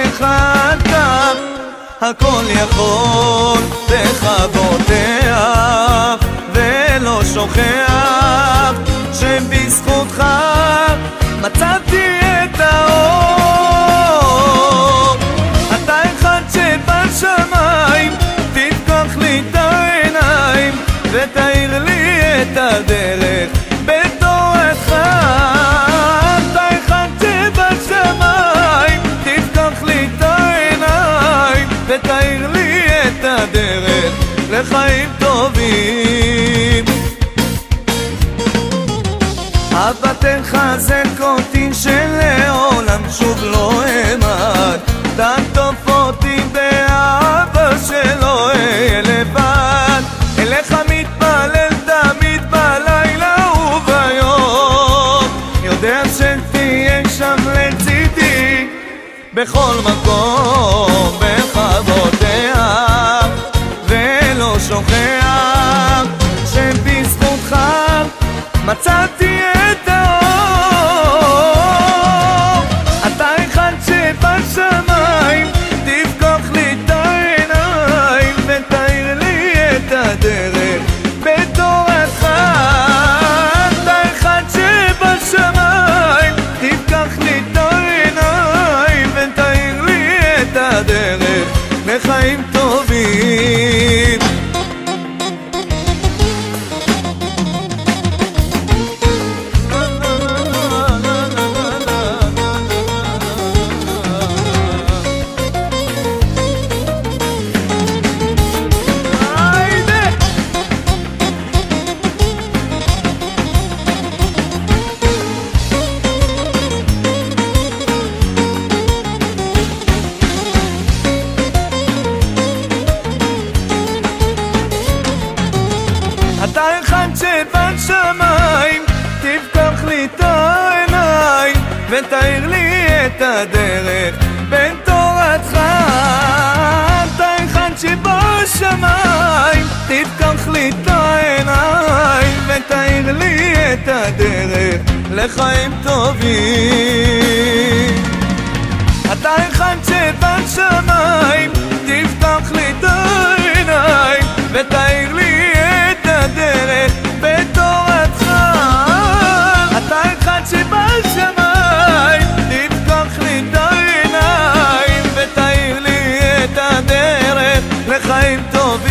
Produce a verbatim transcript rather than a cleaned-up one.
לך אתה הכל יכול, וחבותיך ולא שוכח שבזכותך מצאתי את האור. אתה אחד שבשמיים, תפקח לי את העיניים ותאיר לי את הדרך בתורתך. אתה אחד שבשמיים, תפקח לי את העיניים ותאיר לי את הדרך לחיים טובים. אהבה תחזק אותי שלעולם שוב לא אמעד, תעטוף אותי באהבה שלא אהיה לבד. אליך מתפלל תמיד בלילה וביום, יודע שתהיה שם לצידי בכל מקום, בכבודיה ולא שוכח שבזכותך מצאתי את האור. אתה אחד שבשמיים, תפקח לי את העיניים ותאיר לי את הדרך בתורתך. אתה אחד שבשמיים, תפקח לי את העיניים ותאיר לי את הדרך לחיים טובים. אתה אחד שבשמיים, תפקח לי את העיניים ותאיר לי את הדרך בין תורתך. אתה אחד שבשמיים, תפקח לי את העיניים ותאיר לי את הדרך לחיים טובים. אתה אחד שבשמיים, תפקח לי את העיניים ותאיר לי את הדרך בתורתך. אתה אחד שבשמיים, תפקח לי את העיניים ותאיר לי את הדרך לחיים טובים.